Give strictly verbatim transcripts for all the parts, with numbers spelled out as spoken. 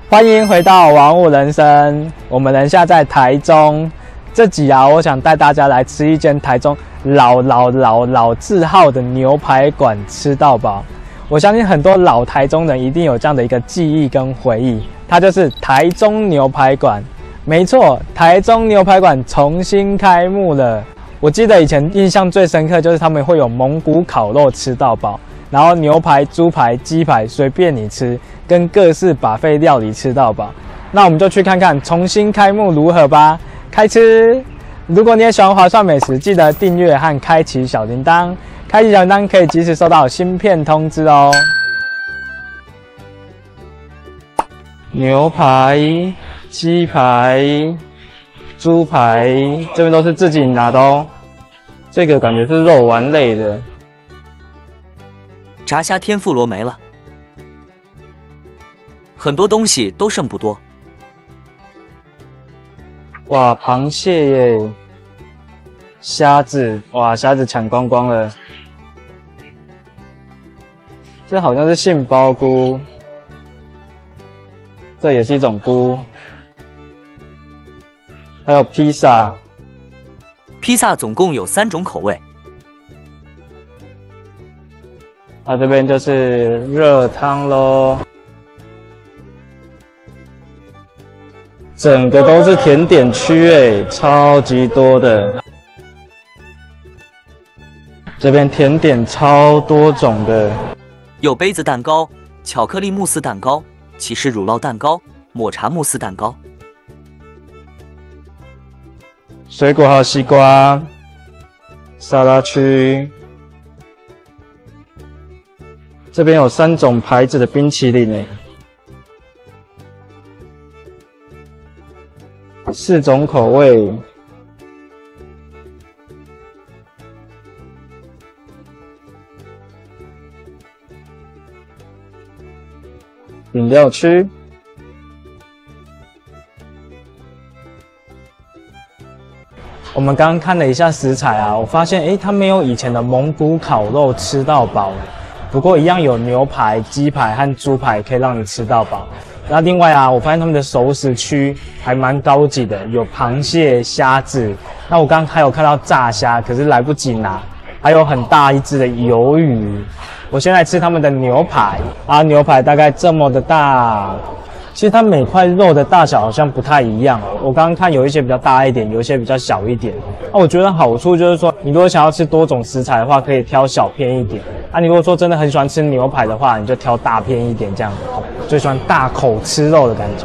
欢迎回到玩物人生，我们人现在在台中。这集啊，我想带大家来吃一间台中老老老老字号的牛排馆，吃到饱。我相信很多老台中人一定有这样的一个记忆跟回忆，它就是台中牛排馆。没错，台中牛排馆重新开幕了。我记得以前印象最深刻就是他们会有蒙古烤肉吃到饱，然后牛排、猪排、鸡排随便你吃，跟各式buffet料理吃到饱。那我们就去看看重新开幕如何吧。开吃！如果你也喜欢划算美食，记得订阅和开启小铃铛。开启小铃铛可以及时收到新片通知哦。牛排、鸡排、猪排，这边都是自己拿的哦。这个感觉是肉丸类的。 炸虾天妇罗没了，很多东西都剩不多。 哇，螃蟹耶，虾子，哇，虾子抢光光了。这好像是杏鲍菇，这也是一种菇。还有披萨， 披萨总共有三种口味。 啊，这边就是热汤咯。整个都是甜点区诶，超级多的。这边甜点超多种的， 有杯子蛋糕、巧克力慕斯蛋糕、起司乳酪蛋糕、抹茶慕斯蛋糕。 水果还有西瓜、沙拉区。这边有三种牌子的冰淇淋诶。四种口味，饮料区，我们刚刚看了一下食材啊，我发现诶，它没有以前的蒙古烤肉吃到饱，不过一样有牛排、鸡排和猪排可以让你吃到饱。那另外啊，我发现他们的熟食区还蛮高级的，有螃蟹、虾子。那我刚刚还有看到炸虾，可是来不及拿。还有很大一只的鱿鱼。我先来吃他们的牛排啊，牛排大概这么的大。其实它每块肉的大小好像不太一样哦。我刚刚看有一些比较大一点，有一些比较小一点。那我觉得好处就是说，你如果想要吃多种食材的话，可以挑小片一点。啊，你如果说真的很喜欢吃牛排的话，你就挑大片一点这样。最喜欢大口吃肉的感觉。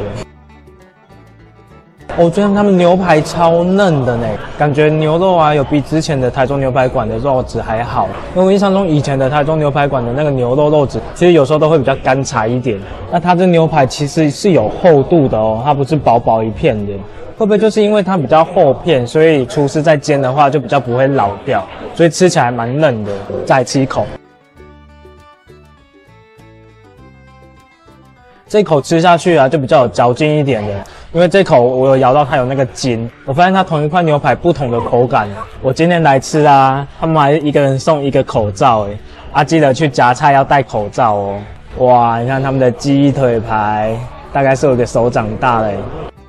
我觉得他们牛排超嫩的呢，感觉牛肉啊有比之前的台中牛排馆的肉质还好。因为我印象中以前的台中牛排馆的那个牛肉肉质，其实有时候都会比较干柴一点。那它这牛排其实是有厚度的哦，它不是薄薄一片的。会不会就是因为它比较厚片，所以厨师在煎的话就比较不会老掉，所以吃起来蛮嫩的。再吃一口。这一口吃下去啊，就比较有嚼劲一点的，因为这口我有咬到它有那个筋，我发现它同一块牛排不同的口感。我今天来吃啊，他们还一个人送一个口罩诶，啊记得去夹菜要戴口罩哦。哇，你看他们的鸡腿排，大概是有个手掌大嘞，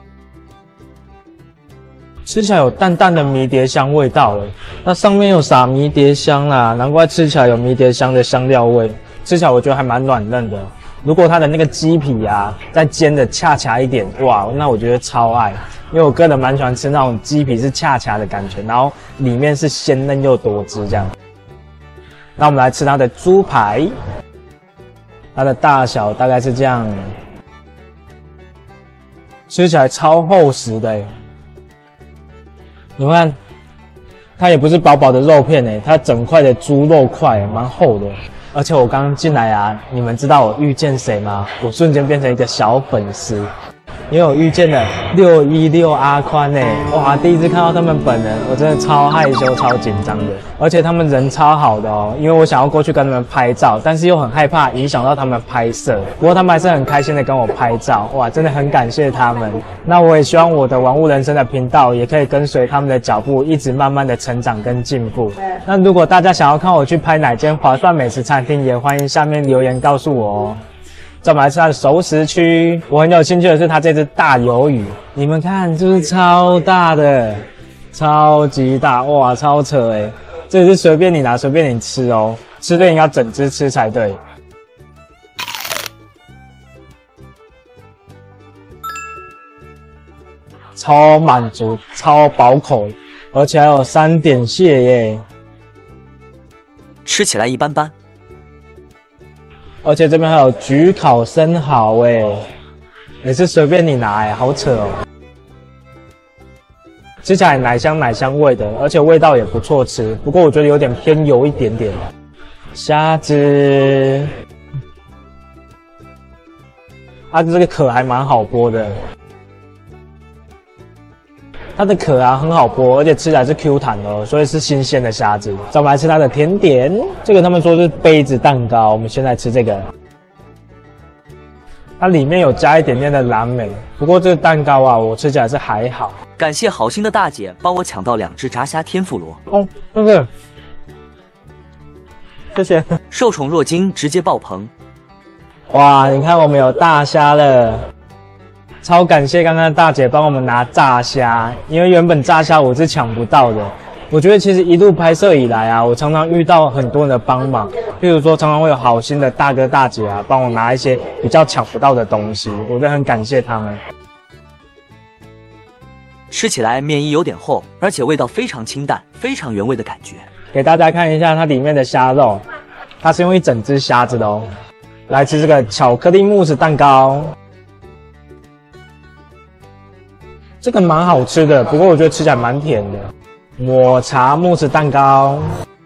吃起来有淡淡的迷迭香味道诶，那上面有撒迷迭香啦，难怪吃起来有迷迭香的香料味，吃起来我觉得还蛮软嫩的。如果它的那个鸡皮啊，再煎的恰恰一点，哇，那我觉得超爱，因为我个人蛮喜欢吃那种鸡皮是恰恰的感觉，然后里面是鲜嫩又多汁这样。那我们来吃它的猪排，它的大小大概是这样，吃起来超厚实的诶。你看，它也不是薄薄的肉片诶，它整块的猪肉块蛮厚的。而且我刚刚进来啊，你们知道我遇见谁吗？我瞬间变成一个小粉丝，因为我遇见了六一六阿宽诶，哇！第一次看到他们本人，我真的超害羞、超紧张的。而且他们人超好的哦，因为我想要过去跟他们拍照，但是又很害怕影响到他们拍摄。不过他们还是很开心的跟我拍照，哇，真的很感谢他们。那我也希望我的玩物人生的频道也可以跟随他们的脚步，一直慢慢的成长跟进步。那如果大家想要看我去拍哪间划算美食餐厅，也欢迎下面留言告诉我哦。 再来吃它的熟食区，我很有兴趣的是它这只大鱿鱼，你们看是不是超大的，超级大，哇，超扯诶！这里是随便你拿，随便你吃哦，吃对应该要整只吃才对。超满足，超饱口，而且还有三点蟹耶， 吃起来一般般。 而且这边还有焗烤生蚝哎，也是随便你拿哎，好扯哦。吃起来奶香奶香味的，而且味道也不错吃，不过我觉得有点偏油一点点。虾子，它的这个壳还蛮好剥的。它的壳啊很好剥，而且吃起来是 Q 弹的，所以是新鲜的虾子。再我们来吃它的甜点，这个他们说是杯子蛋糕，我们先来吃这个。它里面有加一点点的蓝莓，不过这个蛋糕啊，我吃起来是还好。 感谢好心的大姐帮我抢到两只炸虾天妇罗。 哦，这个，谢谢。 受宠若惊，直接爆棚。 哇，你看我们有大虾了。超感谢刚刚大姐帮我们拿炸虾，因为原本炸虾我是抢不到的。我觉得其实一路拍摄以来啊，我常常遇到很多人的帮忙，譬如说常常会有好心的大哥大姐啊，帮我拿一些比较抢不到的东西，我真的很感谢他们。 吃起来面衣有点厚，而且味道非常清淡，非常原味的感觉。 给大家看一下它里面的虾肉，它是用一整只虾子的哦。来吃这个巧克力慕斯蛋糕。这个蛮好吃的，不过我觉得吃起来蛮甜的。抹茶慕斯蛋糕，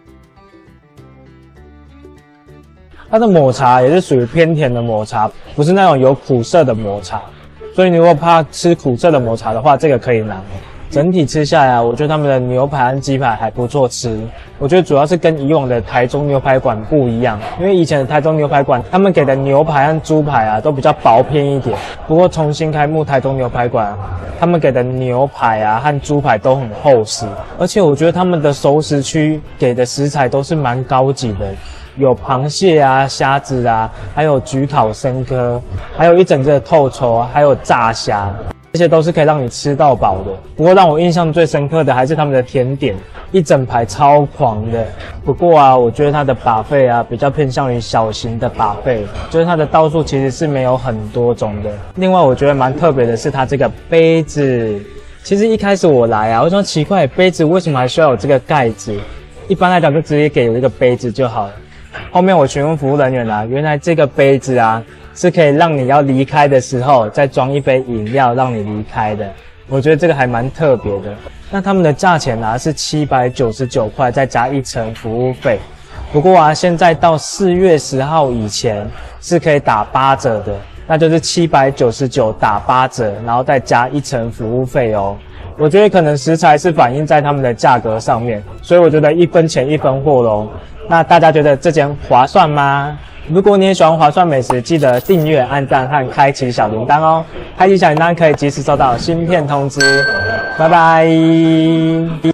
它的抹茶也是属于偏甜的抹茶，不是那种有苦涩的抹茶。所以你如果怕吃苦涩的抹茶的话，这个可以拿。整体吃下来啊，我觉得他们的牛排和鸡排还不错吃。我觉得主要是跟以往的台中牛排馆不一样，因为以前的台中牛排馆，他们给的牛排和猪排啊都比较薄片一点。不过重新开幕台中牛排馆，他们给的牛排啊和猪排都很厚实，而且我觉得他们的熟食区给的食材都是蛮高级的。有螃蟹啊、虾子啊，还有焗烤生科，还有一整只的透抽，还有炸虾，这些都是可以让你吃到饱的。不过让我印象最深刻的还是他们的甜点，一整排超狂的。不过啊，我觉得它的buffet啊比较偏向于小型的buffet，就是它的道数其实是没有很多种的。另外，我觉得蛮特别的是它这个杯子。其实一开始我来啊，我说奇怪，杯子为什么还需要有这个盖子？一般来讲就直接给我一个杯子就好了。后面我询问服务人员啊，原来这个杯子啊是可以让你要离开的时候再装一杯饮料让你离开的。我觉得这个还蛮特别的。那他们的价钱啊是七百九十九块，再加一层服务费。不过啊，现在到四月十号以前是可以打八折的，那就是七百九十九打八折，然后再加一层服务费哦。我觉得可能食材是反映在他们的价格上面，所以我觉得一分钱一分货咯。那大家觉得这间划算吗？如果你也喜欢划算美食，记得订阅、按赞和开启小铃铛哦。开启小铃铛可以及时收到新片通知。拜拜。